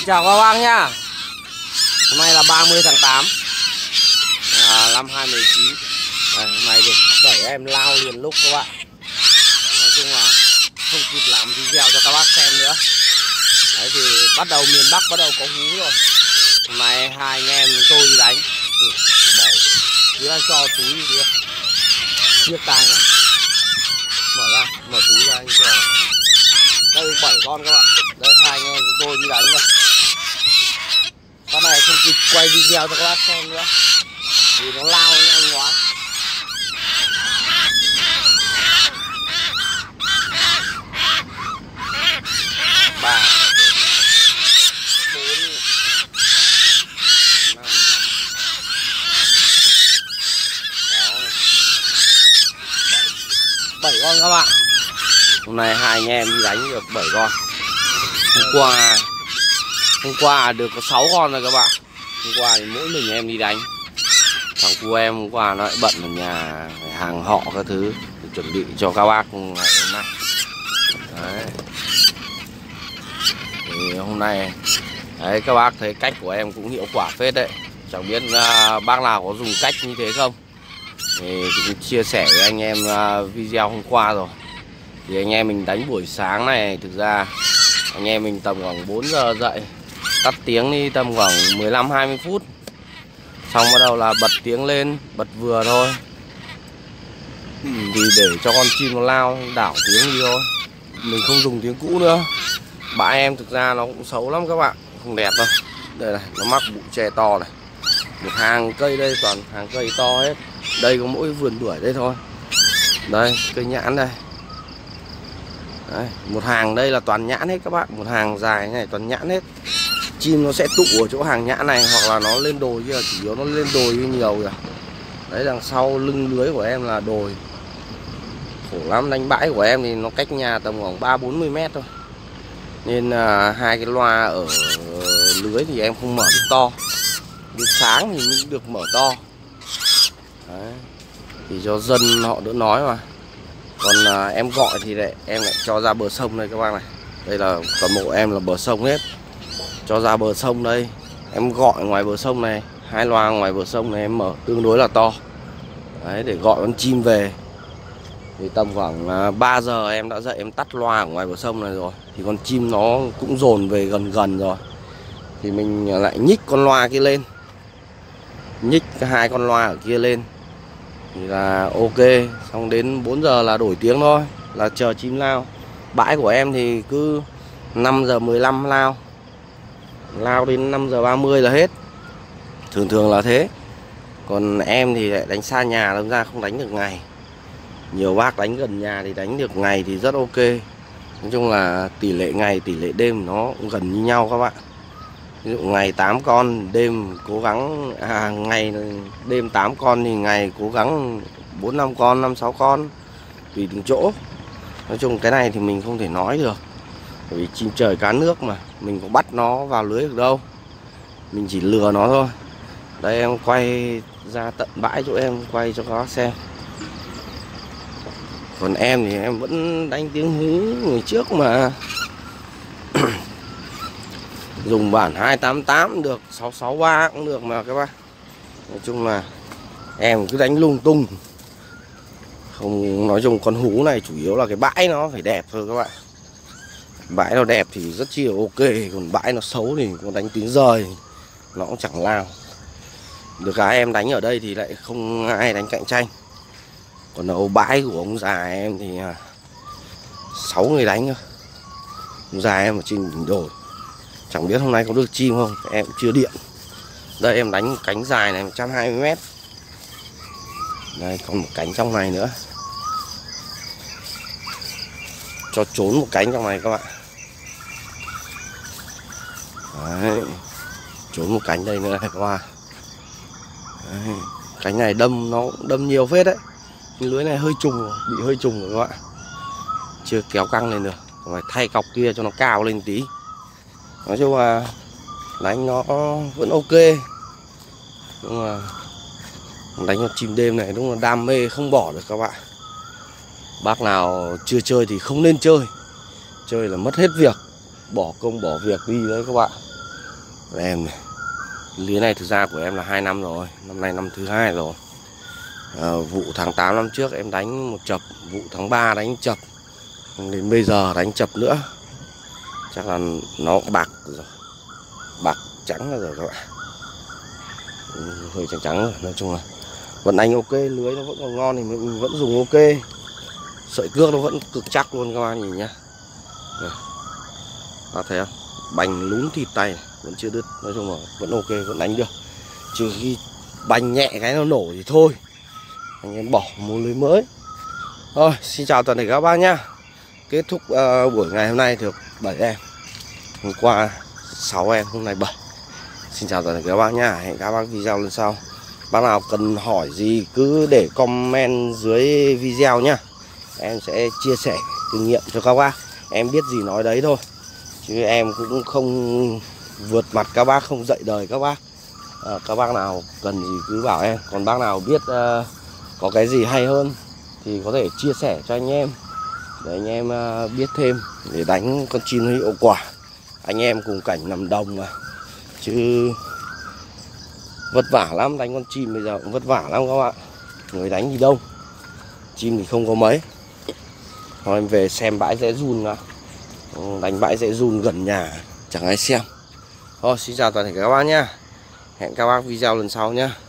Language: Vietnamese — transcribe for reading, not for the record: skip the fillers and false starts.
chào các bác nhá. Hôm nay là 30 tháng 8 năm 2019. Hôm nay được 7 em lao liền lúc các bạn. Nói chung là không kịp làm video cho các bác xem nữa. Đấy thì bắt đầu miền Bắc bắt đầu có hú rồi. Hôm nay hai anh em tôi đi đánh. Bỏ cứ là cho túi kia. Chiếc tài nữa. Mở ra, mở túi ra anh cho. Đây 7 con các bạn. Đây hai anh em chúng tôi đi đánh rồi. Con này không kịp quay video cho các bác xem nữa vì nó lao nhanh quá. Ba, 4, 5, 7 con các bạn. Hôm nay hai anh em đi đánh được 7 con. Hôm qua được có 6 con rồi các bạn. Hôm qua thì mỗi mình em đi đánh. Thằng cu em hôm qua nó lại bận ở nhà hàng họ các thứ để chuẩn bị cho các bác ngày hôm nay. Đấy. Thì hôm nay đấy, các bác thấy cách của em cũng hiệu quả phết đấy. Chẳng biết bác nào có dùng cách như thế không thì cũng chia sẻ với anh em video hôm qua rồi. Thì anh em mình đánh buổi sáng này, thực ra anh em mình tầm khoảng 4 giờ dậy, tắt tiếng đi tầm khoảng 15-20 phút. Xong bắt đầu là bật tiếng lên, bật vừa thôi. Thì để cho con chim nó lao, đảo tiếng đi thôi. Mình không dùng tiếng cũ nữa. Bãi em thực ra nó cũng xấu lắm các bạn, không đẹp đâu. Đây này, nó mắc bụi tre to này. Một hàng cây đây toàn hàng cây to hết. Đây có mỗi vườn bưởi đây thôi. Đây, cây nhãn đây. Đấy, một hàng đây là toàn nhãn hết các bạn. Một hàng dài này toàn nhãn hết. Chim nó sẽ tụ ở chỗ hàng nhãn này, hoặc là nó lên đồi kia, chủ yếu nó lên đồi nhiều rồi. Đấy, đằng sau lưng lưới của em là đồi. Khổ lắm, đánh bãi của em thì nó cách nhà tầm khoảng 3-40 mét thôi. Nên hai cái loa ở lưới thì em không mở được to. Đến sáng thì mới được mở to. Đấy, thì cho dân họ đỡ nói mà. Còn em gọi thì em lại cho ra bờ sông đây các bác này. Đây là toàn bộ em là bờ sông hết. Cho ra bờ sông đây. Em gọi ngoài bờ sông này. Hai loa ngoài bờ sông này em mở tương đối là to. Đấy, để gọi con chim về. Thì tầm khoảng 3 giờ em đã dậy em tắt loa ở ngoài bờ sông này rồi. Thì con chim nó cũng dồn về gần rồi. Thì mình lại nhích con loa kia lên. Nhích hai con loa ở kia lên thì là ok. Xong đến 4 giờ là đổi tiếng thôi, là chờ chim lao. Bãi của em thì cứ 5 giờ 15 lao. Lao đến 5 giờ 30 là hết. Thường là thế. Còn em thì lại đánh xa nhà, đâm ra không đánh được ngày. Nhiều bác đánh gần nhà thì đánh được ngày thì rất ok. Nói chung là tỷ lệ ngày, tỷ lệ đêm nó cũng gần như nhau các bạn. Ví dụ ngày 8 con, đêm cố gắng ngày đêm 8 con thì ngày cố gắng 4-5 con, 5-6 con tùy từng chỗ. Nói chung cái này thì mình không thể nói được. Bởi vì chim trời cá nước mà, mình có bắt nó vào lưới được đâu. Mình chỉ lừa nó thôi. Đây em quay ra tận bãi chỗ em quay cho các bác xem. Còn em thì em vẫn đánh tiếng hú người trước mà. Dùng bản 288 cũng được, 663 cũng được mà các bác. Nói chung là em cứ đánh lung tung. Không, nói chung con hú này chủ yếu là cái bãi nó phải đẹp thôi các bạn. Bãi nó đẹp thì rất chi là ok. Còn bãi nó xấu thì con đánh tiếng rời nó cũng chẳng lao. Được cái em đánh ở đây thì lại không ai đánh cạnh tranh. Còn ở bãi của ông già em thì 6 người đánh thôi. Ông già em ở trên đỉnh đồi. Chẳng biết hôm nay có được chim không, em chưa điện. Đây em đánh một cánh dài này 120 m. Đây còn một cánh trong này nữa. Cho trốn một cánh trong này các bạn. Đấy. Trốn một cánh đây nữa này các bạn. Đấy. Cánh này đâm nó đâm nhiều phết đấy. Lưới này hơi trùng rồi, bị hơi trùng rồi các bạn. Chưa kéo căng lên được. Phải thay cọc kia cho nó cao lên tí. Nói chung là đánh nó vẫn ok. Nhưng mà đánh con chim đêm này đúng là đam mê không bỏ được các bạn. Bác nào chưa chơi thì không nên chơi. Chơi là mất hết việc, bỏ công bỏ việc đi đấy các bạn. Em này, lưới này thực ra của em là 2 năm rồi, năm nay năm thứ 2 rồi. Vụ tháng 8 năm trước em đánh một chập, vụ tháng 3 đánh chập, đến bây giờ đánh chập nữa. Chắc là nó bạc rồi, bạc trắng rồi các bạn, hơi trắng trắng rồi. Nói chung là vẫn đánh ok, lưới nó vẫn còn ngon thì mình vẫn dùng ok. Sợi cước nó vẫn cực chắc luôn các bạn nhìn nhá. Các thấy không? Bành lún thịt tay này, vẫn chưa đứt. Nói chung là vẫn ok, vẫn đánh được. Trừ khi bành nhẹ cái nó nổ thì thôi, anh em bỏ mua lưới mới. Thôi, xin chào toàn thể các bác nhá. Kết thúc buổi ngày hôm nay được 7 em. Hôm qua 6 em, hôm nay 7. Xin chào toàn thể các bác nhá. Hẹn các bác video lần sau. Bác nào cần hỏi gì cứ để comment dưới video nhá. Em sẽ chia sẻ kinh nghiệm cho các bác. Em biết gì nói đấy thôi, chứ em cũng không vượt mặt các bác, không dạy đời các bác. Các bác nào cần gì cứ bảo em. Còn bác nào biết có cái gì hay hơn thì có thể chia sẻ cho anh em, để anh em biết thêm, để đánh con chim hiệu quả. Anh em cùng cảnh nằm đồng mà, chứ vất vả lắm. Đánh con chim bây giờ cũng vất vả lắm các bạn. Người đánh thì đông, chim thì không có mấy. Thôi em về xem bãi rẽ run đã. Đánh bãi rẽ run gần nhà chẳng ai xem. Thôi xin chào toàn thể các bác nhá. Hẹn các bác video lần sau nhá.